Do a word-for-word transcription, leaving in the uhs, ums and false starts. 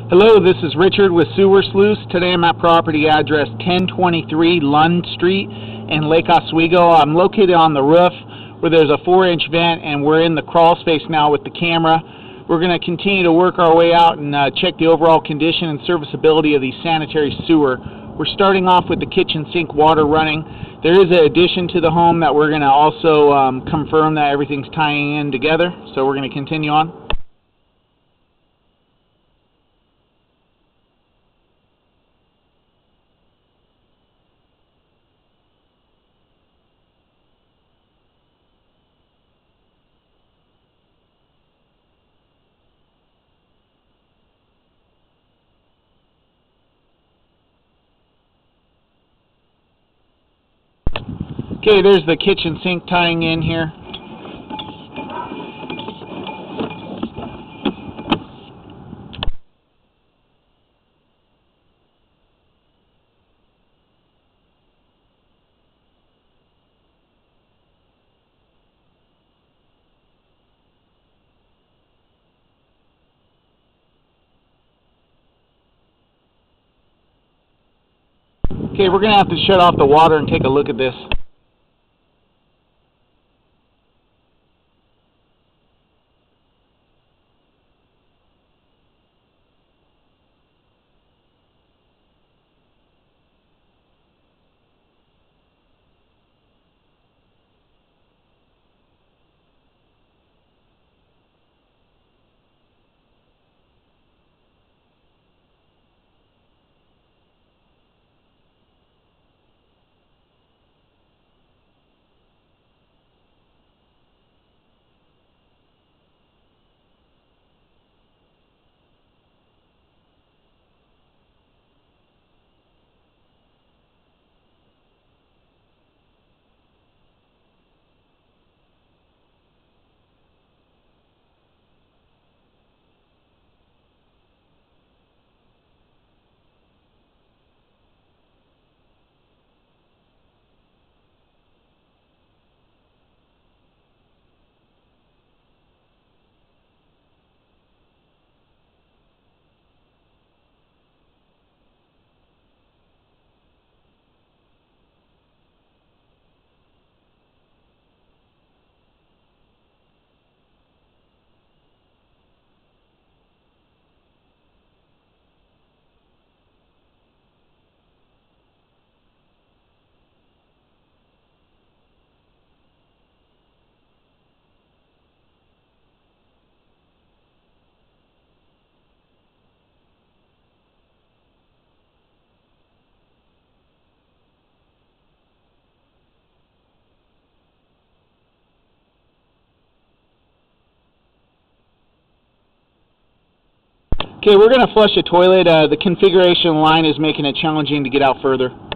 Hello, this is Richard with Sewer Sluice. Today I'm at property address ten twenty-three Lund Street in Lake Oswego. I'm located on the roof where there's a four inch vent, and we're in the crawl space now with the camera. We're going to continue to work our way out and uh, check the overall condition and serviceability of the sanitary sewer. We're starting off with the kitchen sink water running. There is an addition to the home that we're going to also um, confirm that everything's tying in together, so we're going to continue on. Okay, there's the kitchen sink tying in here. Okay, we're going to have to shut off the water and take a look at this. Okay, we're going to flush a toilet. Uh, the configuration line is making it challenging to get out further.